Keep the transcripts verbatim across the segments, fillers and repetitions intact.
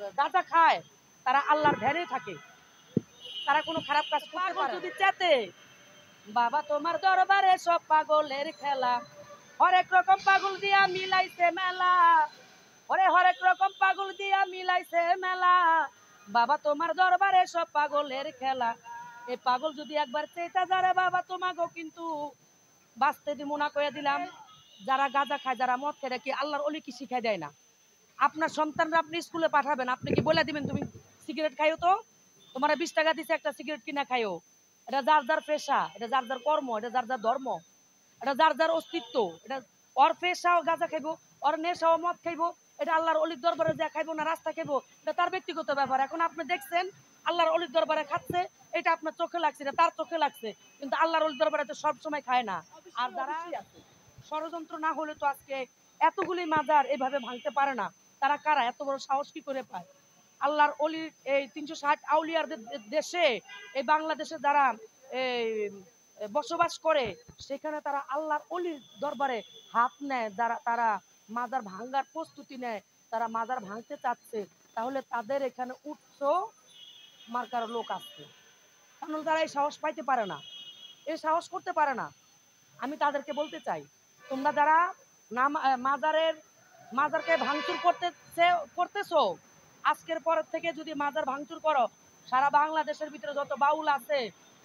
গাঁজা খায় তারা আল্লাহর ধ্যানে থাকে, তারা কোনো খারাপ কাজ করতে পারে যদি চেতে বাবা তোমার দরবারে সব পাগলের খেলা, হরেক রকম পাগল দিয়া মিলাইছে মেলা, ওরে হরেক রকম পাগল দিয়া মিলাইছে মেলা, বাবা তোমার দরবারে সব পাগলের খেলা। এই পাগল যদি একবার চেতা যারে বাবা তোমাকেও কিন্তু বাঁচতে দিব না কয়ে দিলাম। যারা গাঁজা খায়, যারা মদ খায়, কি আল্লাহর ওলি কি শিখাই দেয় না? আপনার সন্তানরা আপনি স্কুলে পাঠাবেন, আপনি কি বলে দিবেন তুমি সিগারেট খাইও, তো তোমার বিশ টাকা দিচ্ছে একটা সিগারেট কিনা খাইও? এটা যার যার পেশা, এটা যার যার কর্ম, এটা যার যার ধর্ম, এটা যার যার অস্তিত্ব। এটা ওর পেশাও গাঁজা খাইবো, ওর নেশাও মদ খাইবো, এটা আল্লাহর অলির দরবারে যা খাইবো না রাস্তা খাইবো, এটা তার ব্যক্তিগত ব্যাপার। এখন আপনি দেখছেন আল্লাহর অলির দরবারে খাচ্ছে, এটা আপনার চোখে লাগছে, এটা তার চোখে লাগছে, কিন্তু আল্লাহর অলির দরবারে তো সবসময় খায় না। আর যারা ষড়যন্ত্র না হলে তো আজকে এতগুলি মাজার এভাবে ভাঙতে পারে না। তারা কারা? এত বড় সাহস কি করে পায়? আল্লাহর অলির এই তিনশো ষাট আউলিয়ারদের দেশে, এই বাংলাদেশে যারা এই বসবাস করে, সেখানে তারা আল্লাহর অলির দরবারে হাত নেয়, যারা তারা মাজার ভাঙ্গার প্রস্তুতি নেয়, তারা মাজার ভাঙতে চাচ্ছে, তাহলে তাদের এখানে উচ্চ মার্কার লোক আসছে, কারণ তারা এই সাহস পাইতে পারে না, এই সাহস করতে পারে না। আমি তাদেরকে বলতে চাই, তোমরা যারা নাম মাজারের মাজারকে ভাঙচুর করতেছে করতেছো, আজকের পরের থেকে যদি মাজার ভাঙচুর করো, সারা বাংলাদেশের ভিতরে যত বাউল আছে,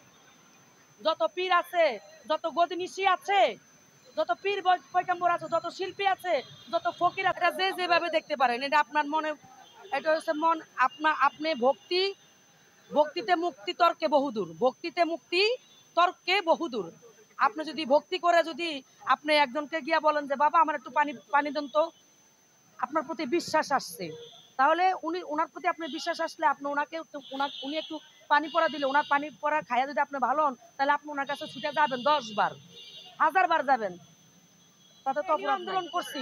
যত পীর আছে, যত গদিনিশি আছে, যত পীর পয়গম্বর আছে, যত শিল্পী আছে, যত ফকির আছে, যে যেভাবে দেখতে পারেন, এটা আপনার মনে, এটা হচ্ছে মন আপনার, আপনি ভক্তি, ভক্তিতে মুক্তি তর্কে বহুদূর, ভক্তিতে মুক্তি তর্কে বহুদূর। আপনি যদি ভক্তি করে যদি আপনি একজনকে গিয়া বলেন যে বাবা আমার একটু পানি পানি দেন তো, আপনার প্রতি বিশ্বাস আসছে, তাহলে উনি ওনার প্রতি আপনার বিশ্বাস আসলে আপনি ওনাকে উনি একটু পানি পড়া দিলে, ওনার পানি পড়া খাইয়া যদি আপনি ভালো হন, তাহলে আপনি ওনার কাছে ছুটে যাবেন, দশ বার হাজার বার যাবেন। তাতে তো আন্দোলন করছি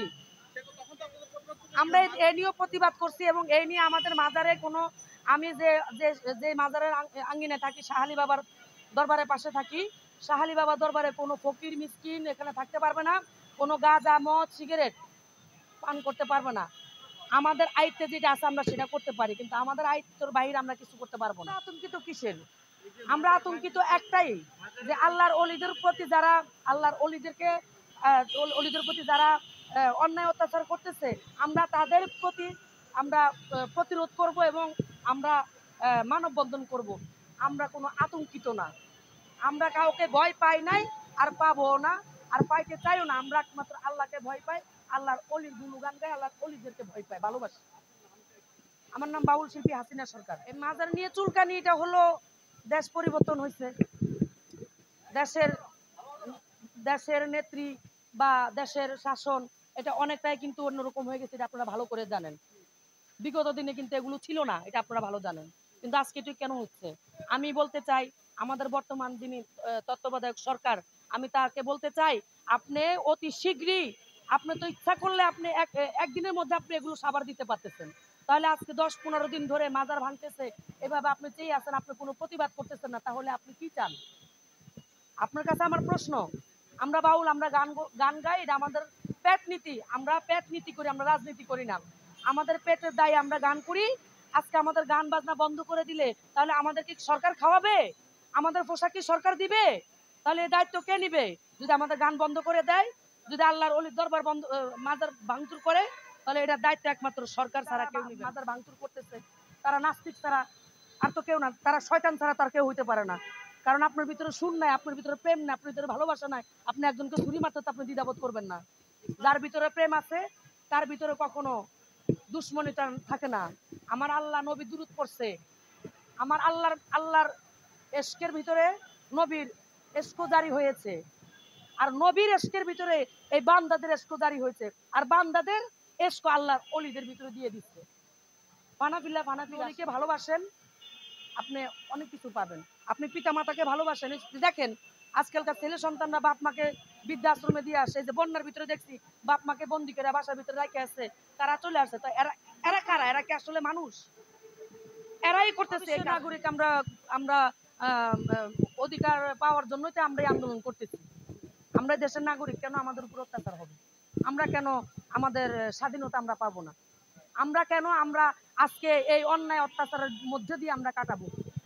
আমরা, এই নিয়েও প্রতিবাদ করছি, এবং এই নিয়ে আমাদের মাজারে কোনো, আমি যে যে মাজারের আঙ্গিনে থাকি, শাহালি বাবার দরবারের পাশে থাকি, শাহালি বাবার দরবারে কোনো ফকির মিসকিন এখানে থাকতে পারবে না, কোনো গাঁজা মদ সিগারেট পান করতে পারবে না। আমাদের আয়ত্তে যেটা আছে আমরা সেটা করতে পারি, কিন্তু আমাদের আয়ত্তের বাইরে আমরা কিছু করতে পারবো না। আতঙ্কিত কিসের? আমরা আতঙ্কিত একটাই, যে আল্লাহর অলিদের প্রতি যারা, আল্লাহর অলিদেরকে অলিদের প্রতি যারা অন্যায় অত্যাচার করতেছে, আমরা তাদের প্রতি আমরা প্রতিরোধ করব এবং আমরা মানববন্ধন করব। আমরা কোনো আতঙ্কিত না, আমরা কাউকে ভয় পাই নাই আর পাবো না, আর পাইতে চাইও না। আমরা একমাত্র আল্লাহকে ভয় পাই, আল্লাহর অলির গুণগান গাই, আল্লাহর অলিদেরকে ভয় পাই, ভালোবাসি। আমার নাম বাউল শিল্পী হাসিনা সরকার। এই মাজার নিয়ে চুলকানি, এটা হলো দেশ পরিবর্তন হয়েছে, দেশের দেশের নেত্রী বা দেশের শাসন এটা অনেকটাই কিন্তু অন্যরকম হয়ে গেছে, এটা আপনারা ভালো করে জানেন। বিগত দিনে কিন্তু এগুলো ছিল না, এটা আপনারা ভালো জানেন, কিন্তু আজকে এটা কেন হচ্ছে? আমি বলতে চাই আমাদের বর্তমান যিনি তত্ত্বাবধায়ক সরকার, আমি তাকে বলতে চাই, আপনি অতি শীঘ্রই, আপনি তো ইচ্ছা করলে আপনি একদিনের মধ্যে আপনি এগুলো সাবার দিতে পারতেছেন, তাহলে আজকে দশ পনেরো দিন ধরে মাজার ভাঙতেছে, এভাবে আপনি চেয়ে আছেন, আপনি কোনো প্রতিবাদ করতেছেন না, তাহলে আপনি কি চান? আপনার কাছে আমার প্রশ্ন। আমরা বাউল, আমরা গান গান গাই, এটা আমাদের পেট নীতি, আমরা পেট নীতি করি, আমরা রাজনীতি করি না। আমাদের পেটের দায়ে আমরা গান করি। আজকে আমাদের গান বাজনা বন্ধ করে দিলে তাহলে আমাদের কি সরকার খাওয়াবে? আমাদের পোশাক কি সরকার দিবে? তাহলে এই দায়িত্ব কে নিবে? যদি আমাদের গান বন্ধ করে দেয়, যদি আল্লাহর অলির দরবার বন্ধ, মাজার ভাঙচুর করে, তাহলে এটার দায়িত্ব একমাত্র সরকার ছাড়া কেউ নিবে। মাজার ভাঙচুর করতেছে তারা নাস্তিক ছাড়া আর তো কেউ না, তারা শয়তান ছাড়া তার কেউ হইতে পারে না। কারণ আপনার ভিতরে সুর নাই, আপনার ভিতরে প্রেম নাই, আপনার ভিতরে ভালোবাসা নাই, আপনি একজনকে ছুরি মারতে আপনি দ্বিধাবোধ করবেন না। যার ভিতরে প্রেম আছে তার ভিতরে কখনো দুশ্মনীটা থাকে না। আমার আল্লাহ নবী দুরূদ পড়ছে, আমার আল্লাহর আল্লাহর এশকের ভিতরে নবীর এশকো জারি হয়েছে, আর নবীর এশকের ভিতরে এই বান্দাদের এশকো জারি হয়েছে, আর বান্দাদের এশকো আল্লাহর অলিদের ভিতরে দিয়ে দিচ্ছে। ফানাফিল্লাহ ফানাফিল্লাহকে ভালোবাসেন, আপনি অনেক কিছু পাবেন। আপনি পিতা মাতাকে ভালোবাসেন, দেখেন আজকালকার ছেলে সন্তানরা বাপ মাকে বৃদ্ধাশ্রমে দিয়ে আসে, যে বন্যার ভিতরে দেখছি বাপ মাকে বন্দি করে বাসার ভিতরে রেখে আসছে, তারা চলে আসছে। তো এরা এরা কারা? এরা কি আসলে মানুষ? এরাই করতেছে নাগরিক। আমরা আমরা অধিকার পাওয়ার জন্যই তো আমরা আন্দোলন করতেছি। আমরা দেশের নাগরিক, কেন আমাদের উপর অত্যাচার হবে? আমরা কেন আমাদের স্বাধীনতা আমরা পাবো না? আমরা কেন আমরা আজকে এই অন্যায় অত্যাচারের মধ্যে দিয়ে আমরা কাটাবো?